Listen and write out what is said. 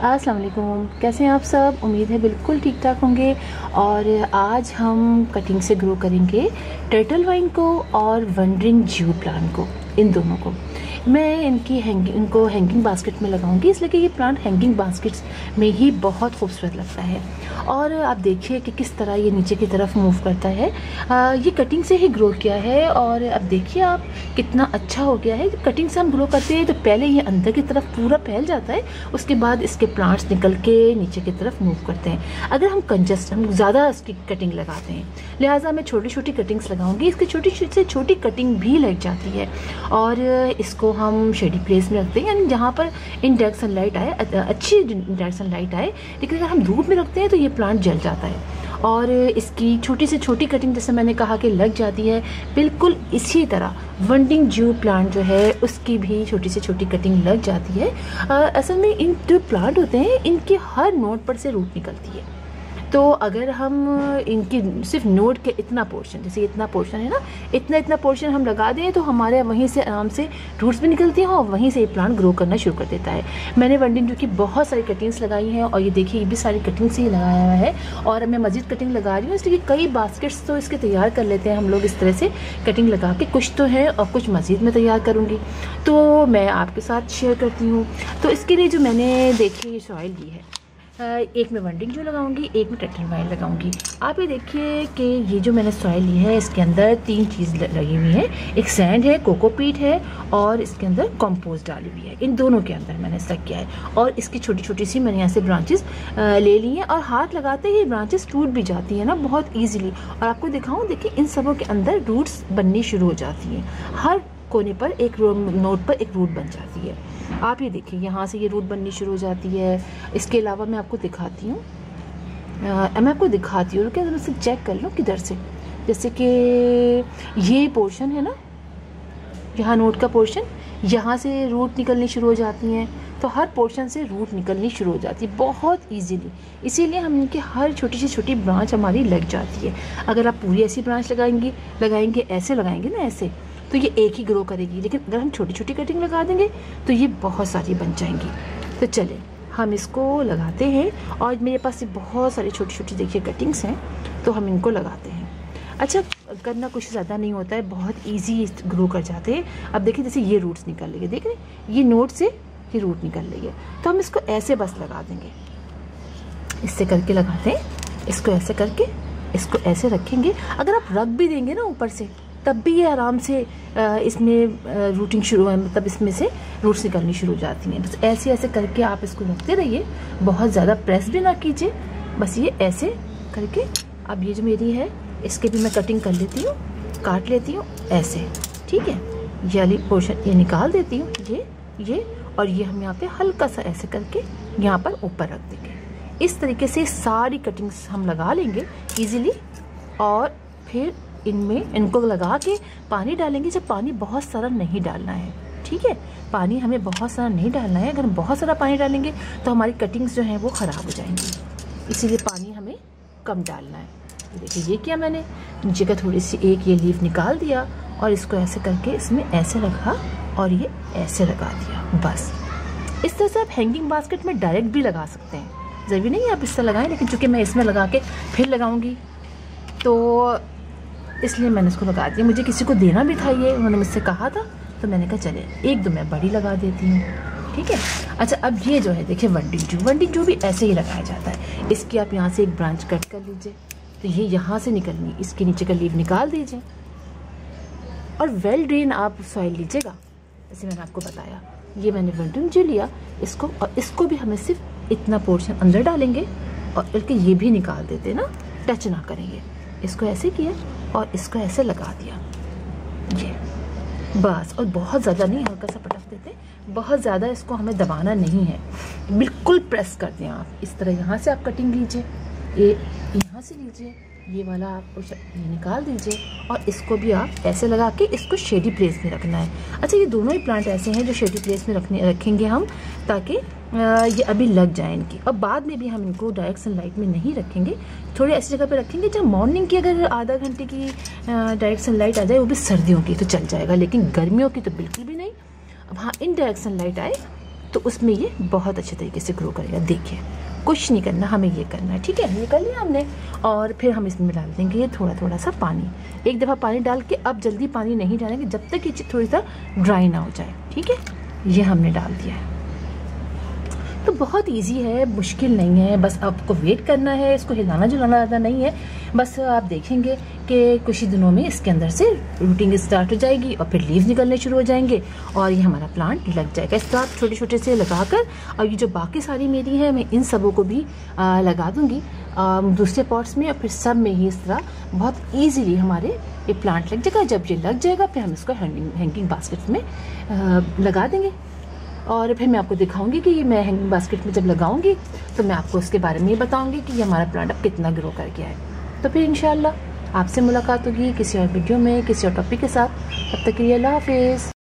अस्सलाम वालेकुम, कैसे हैं आप सब। उम्मीद है बिल्कुल ठीक ठाक होंगे। और आज हम कटिंग से ग्रो करेंगे टर्टल वाइन को और वंडरिंग ज्यू प्लांट को। इन दोनों को मैं इनको हैंगिंग बास्केट में लगाऊंगी, इसलिए कि ये प्लांट हैंगिंग बास्केट्स में ही बहुत खूबसूरत लगता है। और आप देखिए कि किस तरह ये नीचे की तरफ मूव करता है। ये कटिंग से ही ग्रो किया है और अब देखिए आप कितना अच्छा हो गया है। कटिंग से हम ग्रो करते हैं तो पहले ये अंदर की तरफ पूरा फैल जाता है, उसके बाद इसके प्लांट्स निकल के नीचे की तरफ मूव करते हैं। अगर हम ज़्यादा इसकी कटिंग लगाते हैं, लिहाजा मैं छोटी छोटी कटिंग्स लगाऊंगी। इसकी छोटी से छोटी कटिंग भी लग जाती है और इसको हम शेडी प्लेस में रखते हैं, यानी जहाँ पर इनडायरेक्ट सनलाइट आए, अच्छी इनडायरेक्ट सनलाइट आए। लेकिन अगर हम धूप में रखते हैं तो ये प्लांट जल जाता है। और इसकी छोटी से छोटी कटिंग जैसे मैंने कहा कि लग जाती है, बिल्कुल इसी तरह वंडरिंग ज्यू प्लांट जो है उसकी भी छोटी से छोटी कटिंग लग जाती है। असल में इन जो प्लांट होते हैं इनके हर नोड पर से रूट निकलती है। तो अगर हम इनकी सिर्फ नोड के इतना पोर्शन, जैसे इतना पोर्शन है ना, इतना पोर्शन हम लगा दें तो हमारे वहीं से आराम से रूट्स भी निकलती हैं और वहीं से ये प्लांट ग्रो करना शुरू कर देता है। मैंने वंडरिंग ज्यू की बहुत सारी कटिंग्स लगाई हैं और ये देखिए ये भी सारी कटिंग से ही लगाया हुआ है। और मैं मज़ीद कटिंग लगा रही हूँ, इसलिए कई बास्केट्स तो इसके तैयार कर लेते हैं हम लोग इस तरह से कटिंग लगा के। कुछ तो है और कुछ मज़ीद मैं तैयार करूँगी, तो मैं आपके साथ शेयर करती हूँ। तो इसके लिए जो मैंने देखिए सॉइल ली है, एक में वंडरिंग ज्यू लगाऊंगी, एक में टर्टल वाइन लगाऊंगी। आप ये देखिए कि ये जो मैंने सॉइल ली है इसके अंदर तीन चीज़ लगी हुई है। एक सैंड है, कोकोपीट है और इसके अंदर कंपोस्ट डाली हुई है। इन दोनों के अंदर मैंने स्टक किया है और इसकी छोटी छोटी सी मैंने यहाँ से ब्रांचेस ले ली हैं और हाथ लगाते ही ब्रांचेस टूट भी जाती है ना बहुत ईजिली। और आपको दिखाऊँ, देखिए इन सबों के अंदर रूट्स बननी शुरू हो जाती हैं। हर कोने पर एक नोड पर एक रूट बन जाती है। आप ये देखिए यहाँ से ये रूट बननी शुरू हो जाती है। इसके अलावा मैं आपको दिखाती हूँ, क्या मैं से चेक कर लूँ किधर से। जैसे कि ये पोर्शन है ना, यहाँ नोड का पोर्शन, यहाँ से रूट निकलनी शुरू हो जाती हैं। तो हर पोर्शन से रूट निकलनी शुरू हो जाती है बहुत इजीली, इसीलिए हम इनके हर छोटी से छोटी ब्रांच हमारी लग जाती है। अगर आप पूरी ऐसी ब्रांच लगाएंगे ऐसे लगाएंगे ना ऐसे, तो ये एक ही ग्रो करेगी। लेकिन अगर हम छोटी छोटी कटिंग लगा देंगे तो ये बहुत सारी बन जाएंगी। तो चलें हम इसको लगाते हैं। और मेरे पास ये बहुत सारी छोटी छोटी देखिए कटिंग्स हैं, तो हम इनको लगाते हैं। अच्छा, करना कुछ ज़्यादा नहीं होता है, बहुत ईजी ग्रो कर जाते हैं। अब देखिए जैसे ये रूट्स निकल रही है, देख रहे हैं ये नोड से ये रूट निकल रही है, तो हम इसको ऐसे बस लगा देंगे। इससे करके लगाते हैं, इसको ऐसे करके इसको ऐसे रखेंगे। अगर आप रख भी देंगे ना ऊपर से, तब भी ये आराम से इसमें रूटिंग शुरू है, मतलब इसमें से रूट्स निकलनी शुरू हो जाती हैं। बस ऐसे ऐसे करके आप इसको रखते रहिए, बहुत ज़्यादा प्रेस भी ना कीजिए। बस ये ऐसे करके, अब ये जो मेरी है इसके भी मैं कटिंग कर लेती हूँ, काट लेती हूँ ऐसे, ठीक है। ये वाली पोर्शन ये निकाल देती हूँ, ये और ये हम यहाँ पे हल्का सा ऐसे करके यहाँ पर ऊपर रख देंगे। इस तरीके से सारी कटिंग्स हम लगा लेंगे ईजिली। और फिर इनमें इनको लगा के पानी डालेंगे। जब पानी बहुत सारा नहीं डालना है, ठीक है, पानी हमें बहुत सारा नहीं डालना है। अगर हम बहुत सारा पानी डालेंगे तो हमारी कटिंग्स जो हैं वो ख़राब हो जाएंगी, इसीलिए पानी हमें कम डालना है। देखिए ये किया मैंने, नीचे का थोड़ी सी एक ये लीफ निकाल दिया और इसको ऐसे करके इसमें ऐसे रखा और ये ऐसे लगा दिया। बस इस तरह से आप हैंगिंग बास्केट में डायरेक्ट भी लगा सकते हैं, ज़रूरी नहीं आप इस तरह लगाएं। लेकिन चूँकि मैं इसमें लगा के फिर लगाऊंगी तो इसलिए मैंने इसको लगा दिया। मुझे किसी को देना भी था, ये उन्होंने मुझसे कहा था, तो मैंने कहा चले एक दो मैं बड़ी लगा देती हूँ, ठीक है। अच्छा, अब ये जो है देखिए वंडरिंग ज्यू भी ऐसे ही लगाया जाता है। इसकी आप यहाँ से एक ब्रांच कट कर लीजिए, तो ये यहाँ से निकलनी, इसके नीचे का लीव निकाल दीजिए और वेल ड्रेन आप सॉइल लीजिएगा, जैसे मैंने आपको बताया। ये मैंने वंडरिंग ज्यू लिया इसको, और इसको भी हमें सिर्फ इतना पोर्शन अंदर डालेंगे और बल्कि ये भी निकाल देते ना, टच ना करेंगे। इसको ऐसे किया और इसको ऐसे लगा दिया, ये बस। और बहुत ज़्यादा नहीं, हल्का सा पटक देते, बहुत ज़्यादा इसको हमें दबाना नहीं है, बिल्कुल प्रेस कर दें आप। इस तरह यहाँ से आप कटिंग लीजिए, ये यहाँ से लीजिए, ये वाला आप ये निकाल दीजिए और इसको भी आप ऐसे लगा के इसको शेडी प्लेस में रखना है। अच्छा, ये दोनों ही प्लांट ऐसे हैं जो शेडी प्लेस में रखेंगे हम, ताकि ये अभी लग जाए इनकी। और बाद में भी हम इनको डायरेक्ट सनलाइट में नहीं रखेंगे, थोड़ी ऐसी जगह पे रखेंगे जहाँ मॉर्निंग की अगर आधा घंटे की डायरेक्ट सनलाइट आ जाए, वो भी सर्दियों की तो चल जाएगा, लेकिन गर्मियों की तो बिल्कुल भी नहीं। अब हाँ, इनडायरेक्ट सनलाइट आए तो उसमें ये बहुत अच्छे तरीके से ग्रो करेगा। देखिए कुछ नहीं करना, हमें ये करना है, ठीक है, ये कर लिया हमने। और फिर हम इसमें डाल देंगे ये थोड़ा थोड़ा सा पानी। एक दफ़ा पानी डाल के अब जल्दी पानी नहीं डालेंगे जब तक ये थोड़ी सा ड्राई ना हो जाए, ठीक है। ये हमने डाल दिया है। तो बहुत इजी है, मुश्किल नहीं है, बस आपको वेट करना है, इसको हिलाना जुलाना ज़्यादा नहीं है। बस आप देखेंगे कि कुछ ही दिनों में इसके अंदर से रूटिंग स्टार्ट हो जाएगी और फिर लीव्स निकलने शुरू हो जाएंगे और ये हमारा प्लांट लग जाएगा। इस तरह आप छोटे छोटे से लगा कर, और ये जो बाकी सारी मेरी है मैं इन सबों को भी लगा दूँगी दूसरे पॉट्स में, और फिर सब में ही इस तरह बहुत ईजीली हमारे ये प्लांट लग जाएगा। जब ये लग जाएगा फिर हम इसको हैंगिंग बास्केट में लगा देंगे और फिर मैं आपको दिखाऊंगी कि मैं हैंगिंग बास्केट में जब लगाऊंगी तो मैं आपको उसके बारे में ये बताऊंगी कि ये हमारा प्लांट अब कितना ग्रो कर गया है। तो फिर इंशाल्लाह आपसे मुलाकात होगी किसी और वीडियो में किसी और टॉपिक के साथ। तब तक के लिए अल्लाह हाफिज़।